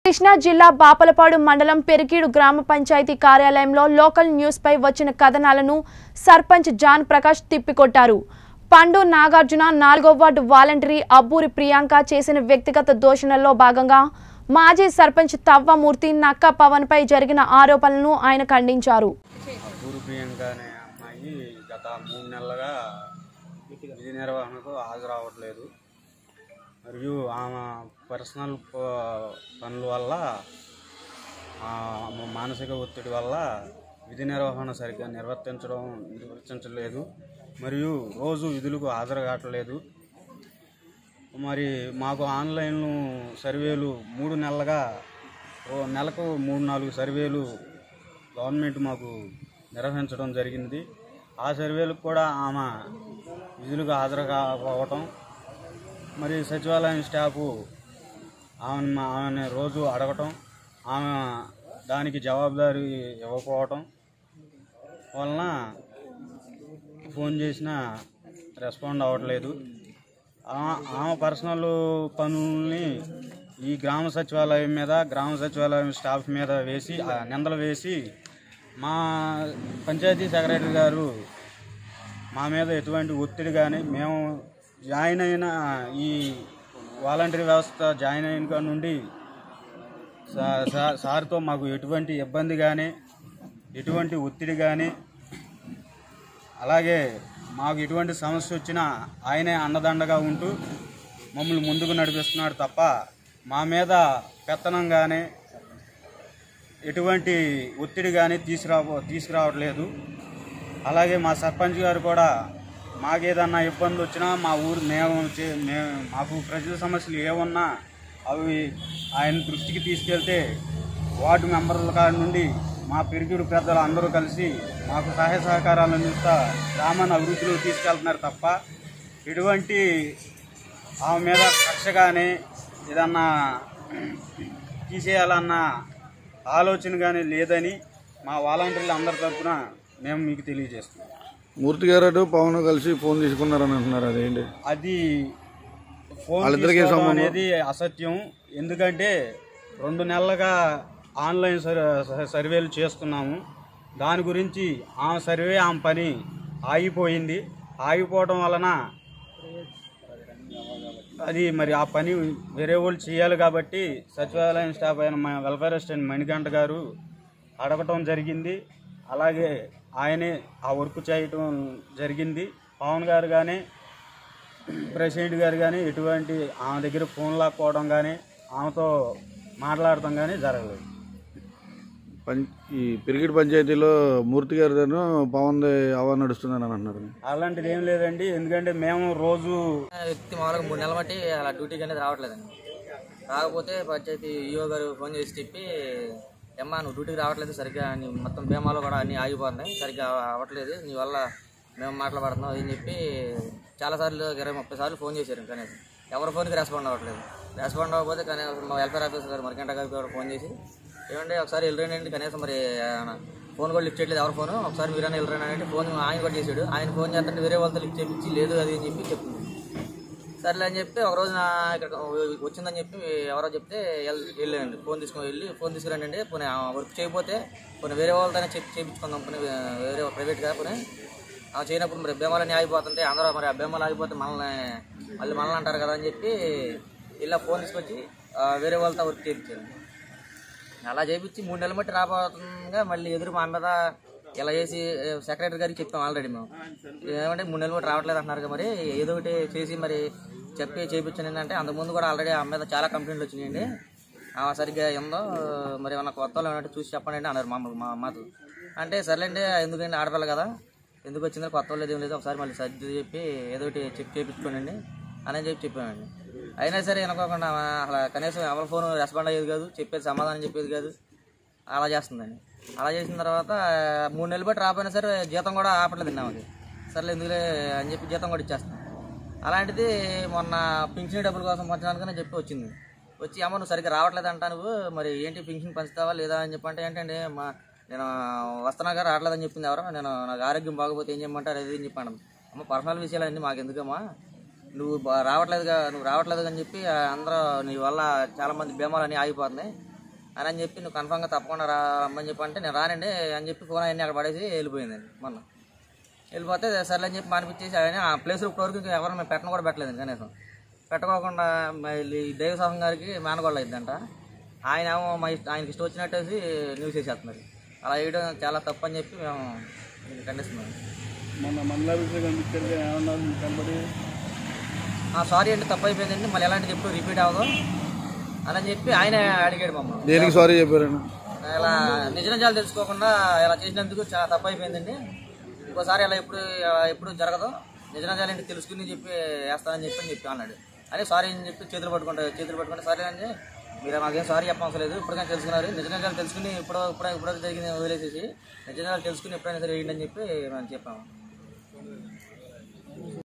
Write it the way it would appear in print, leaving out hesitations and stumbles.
కృష్ణా జిల్లా బాపలపాడు మండలం పెరికీడు గ్రామ పంచాయతీ కార్యాలయంలో లోకల్ న్యూస్ పై వచ్చిన కథనాలను సర్పంచ్ జాన్ ప్రకాష్ తిప్పికొట్టారు. పండు నాగార్జున 4వ వార్డు వాలంటరీ అబ్బూరి ప్రియాంక చేసిన వ్యక్తిగత దూషణల్లో భాగంగా మాజీ సర్పంచ్ తవ్వమూర్తి నక్క పవన్ పై జరిగిన ఆరోపణలను ఆయన ఖండించారు. అబ్బూరి ప్రియాంక అనే అమ్మాయి గత 3 నెలలుగా విధి నిర్వహణకు హాజరవ్వట్లేదు. మరియు ఆమె పర్సనల్ పనుల వల్ల మానసిక ఒత్తిడి వల్ల విధి నిర్వహణ సరిగ్గా నిర్వర్తించలేదు. మరియు రోజు విధులకు హాజరు కావట్లేదు. మరి మాకు ఆన్లైన్ సర్వేలు 3 నెలలుగా నెలకు 3-4 సర్వేలు గవర్నమెంట్ మాకు నిర్వహించడం జరిగింది. ఆ సర్వేలకు కూడా ఆమె విధులకు హాజరు కాకపోవటం, మరి సచివాలయం స్టాఫు ఆమెను రోజు అడగటం, ఆమె దానికి జవాబుదారీ ఇవ్వకపోవటం వలన ఫోన్ చేసినా రెస్పాండ్ అవ్వట్లేదు. ఆమె పర్సనల్ పనుల్ని ఈ గ్రామ సచివాలయం స్టాఫ్ మీద వేసి నిందలు వేసి మా పంచాయతీ సెక్రటరీ గారు మా మీద ఎటువంటి ఒత్తిడి కానీ, మేము జాయిన్ అయిన ఈ వాలంటరీ వ్యవస్థ జాయిన్ అయిన నుండి సార్తో మాకు ఎటువంటి ఇబ్బంది కానీ, ఎటువంటి ఒత్తిడి కానీ, అలాగే మాకు ఎటువంటి సమస్య వచ్చినా ఆయనే అండదండగా ఉంటూ మమ్మల్ని ముందుకు నడిపిస్తున్నాడు తప్ప మా మీద పెత్తనం కానీ ఎటువంటి ఒత్తిడి కానీ తీసుకురావట్లేదు. అలాగే మా సర్పంచ్ గారు కూడా మాకేదన్నా ఇబ్బంది వచ్చినా మా ఊరు మాకు ప్రజల సమస్యలు ఏమన్నా అవి ఆయన దృష్టికి తీసుకెళ్తే వార్డు మెంబర్ల కాడి నుండి మా పెరిగిడు పెద్దలు అందరూ కలిసి మాకు సహాయ సహకారాలు అందిస్తా గ్రామాన్ని అభివృద్ధిలో తీసుకెళ్తున్నారు తప్ప ఎటువంటి ఆమె మీద కక్ష కానీ ఏదన్నా తీసేయాలన్న ఆలోచన కానీ లేదని మా వాలంటీర్లు అందరి తరఫున మేము మీకు తెలియజేస్తున్నాం. మూర్తి గారు పవన్ కలిసి ఫోన్ తీసుకున్నారని అంటున్నారు, అదేంటి? అది ఫోన్ అనేది అసత్యం. ఎందుకంటే 2 నెలలుగా ఆన్లైన్ సర్వేలు చేస్తున్నాము. దాని గురించి ఆమె సర్వే ఆమె పని ఆగిపోయింది. ఆగిపోవడం వలన అది మరి ఆ పని వేరే వాళ్ళు చేయాలి కాబట్టి సచివాలయం స్టాఫ్ అయిన మా వెల్ఫేర్ అసిస్టెంట్ మణికంఠ గారు అడగటం జరిగింది. అలాగే ఆయనే ఆ వర్క్ చేయటం జరిగింది. పవన్ గారు కానీ ప్రెసిడెంట్ గారు కానీ ఎటువంటి ఆమె దగ్గర ఫోన్ లాక్కోవడం కానీ ఆమెతో మాట్లాడటం కానీ జరగలేదు. ఈ పెరిగిడి పంచాయతీలో మూర్తి గారితో పవన్ అవర్ నడుస్తుందని అంటున్నారు. అలాంటిది ఏం లేదండి. ఎందుకంటే మేము రోజు వ్యక్తి మామూలుగా 3 నెలల బట్టి అలా డ్యూటీకి అనేది రావట్లేదండి. రాకపోతే పంచాయతీ ఈఓ గారు ఫోన్ చేసి చెప్పి, అమ్మా నువ్వు డ్యూటీకి రావట్లేదు, సరిగ్గా నీ మొత్తం బీమాలో కూడా అన్నీ ఆగిపోతున్నాయి, సరిగ్గా అవ్వట్లేదు, నీ వల్ల మేము మాట్లాడుతున్నాం అని చెప్పి చాలాసార్లు 20-30 సార్లు ఫోన్ చేశారు. కానీ ఎవరి ఫోన్కి రెస్పాండ్ అవ్వట్లేదు. రెస్పాండ్ అవ్వకపోతే కానీ మా వెల్ఫేర్ ఆఫీసర్ గారు మణికంఠ గారికి కూడా ఫోన్ చేసి, ఏమంటే ఒకసారి వెళ్ళరండి, కనీసం మరి ఫోన్ కూడా లిఫ్ట్ చేయట్లేదు ఎవరి ఫోను, ఒకసారి మీరైనా వెళ్ళరండి అంటే ఫోన్ ఆయన కూడా చేశాడు. ఆయన ఫోన్ చేస్తుంటే వేరే వాళ్ళతో లిఫ్ట్ చేయించి లేదు అది అని చెప్పి చెప్తుంది. సర్లే అని చెప్పి ఒకరోజు ఇక్కడ వచ్చిందని చెప్పి ఎవరో చెప్తే వెళ్ళండి, ఫోన్ తీసుకురండి అంటే పోనీ వర్క్ చేయకపోతే పోనీ వేరే వాళ్ళతోనే చేయించుకుందాం, పోనీ వేరే ప్రైవేట్గా పోనీ చేయనప్పుడు మరి బీమాలన్నీ ఆగిపోతుంటే అందరూ మరి ఆ బీమాలు ఆగిపోతే మనల్ని అంటారు కదా అని చెప్పి ఇలా ఫోన్ తీసుకొచ్చి వేరే వాళ్ళతో వర్క్ చేయించారు. అలా చేయించి 3 నెలలు బట్టి రాబోతుండగా మళ్ళీ ఎదురు మా మీద ఇలా చేసి సెక్రటరీ గారికి చెప్పాం ఆల్రెడీ మేము, ఏమంటే 3 నెలలు బట్టి రావట్లేదు అంటున్నారు. మరి ఏదో ఒకటి చేసి మరి చెప్పి చేయించాను ఏంటంటే అంతకుముందు కూడా ఆల్రెడీ ఆ మీద చాలా కంప్లైంట్లు వచ్చినాయండి. సరిగ్గా ఏందో మరి ఏమన్నా కొత్త వాళ్ళు ఏమంటే చూసి చెప్పండి అండి అన్నారు మా మాతో. అంటే సర్లేండి, ఎందుకంటే ఆడపిల్ల కదా, ఎందుకు వచ్చిందో కొత్త వాళ్ళు ఏం లేదు, ఒకసారి మళ్ళీ సర్ది చెప్పి ఏదో ఒకటి చేయించుకోండి అని చెప్పామండి. అయినా సరే అనుకోకుండా అసలు కనీసం ఎవరి ఫోన్ రెస్పాండ్ అయ్యేది కాదు, చెప్పేది సమాధానం చెప్పేది కాదు, అలా చేస్తుందండి. అలా చేసిన తర్వాత 3 నెలలు బట్టి రాకపోయినా సరే జీతం కూడా ఆపట్లేదండి ఆమెకి. సర్లే ఎందుకులే అని చెప్పి జీతం కూడా ఇచ్చేస్తాను. అలాంటిది మొన్న పింఛన్ డబ్బుల కోసం పంచడానికనే చెప్పి వచ్చింది. వచ్చి అమ్మ నువ్వు సరిగ్గా రావట్లేదు అంటా, నువ్వు మరి ఏంటి పింఛన్ పంచుతావా లేదా అని చెప్పంటే ఏంటంటే నేను వస్తున్నాగా రావట్లేదని చెప్పింది ఎవరో, నాకు ఆరోగ్యం బాగోపోతే ఏం చేయమంటారు అది అని చెప్పాను. అమ్మ పర్సనల్ విషయాలన్నీ మాకు ఎందుకమ్మా, నువ్వు రావట్లేదు అని చెప్పి అందరూ నీ వల్ల చాలామంది బీమాలు అన్నీ ఆగిపోతున్నాయి, అని చెప్పి నువ్వు కన్ఫామ్గా తప్పకుండా రమ్మని చెప్పి అంటే నేను రానండి అని చెప్పి ఫోన్ అవన్నీ అక్కడ పడేసి వెళ్ళిపోయిందండి. మొన్న వెళ్ళిపోతే సర్లే అని చెప్పి మానిపించేసి ఆయన ఆ ప్లేస్లో ఇప్పటివరకు ఎవరు మేము పెట్టను కూడా పెట్టలేదండి. కనీసం పెట్టుకోకుండా ఈ దేవసాహం గారికి మేనగోళ్ళు అయిద్దంట. ఆయన ఏమో ఆయనకి ఇష్టం వచ్చినట్టేసి న్యూస్ వేసేస్తున్నారు. అలా వేయడం చాలా తప్పు అని చెప్పి మేము ఖండిస్తున్నాం. సారీ అంటే తప్పు అయిపోయిందండి, మళ్ళీ ఎలాంటిది ఎప్పుడు రిపీట్ అవ్వదు అని చెప్పి ఆయన అడిగాడు మమ్మల్ని. దేనికి సారీ చెప్పారండి? ఇలా నిజ నిజాలు తెలుసుకోకుండా ఇలా చేసినందుకు చాలా తప్పు అయిపోయిందండి, ఇంకోసారి ఇలా ఎప్పుడు జరగదు, నిజ నిజాలు ఏంటి తెలుసుకుని చెప్పి వేస్తానని చెప్పి అన్నాడు. అదే సారీ అని చెప్పి చేతులు పట్టుకుంటే సారీ అని మీరు మాకేం సారీ చెప్పవసరం లేదు, ఇప్పటికైనా తెలుసుకున్నారు, నిజ నిజాలు తెలుసుకుని ఇప్పుడు జరిగింది వదిలేసేసి నిజ నిజాలు తెలుసుకుని ఎప్పుడైనా సరే వేయండి అని చెప్పి మనం చెప్పాము.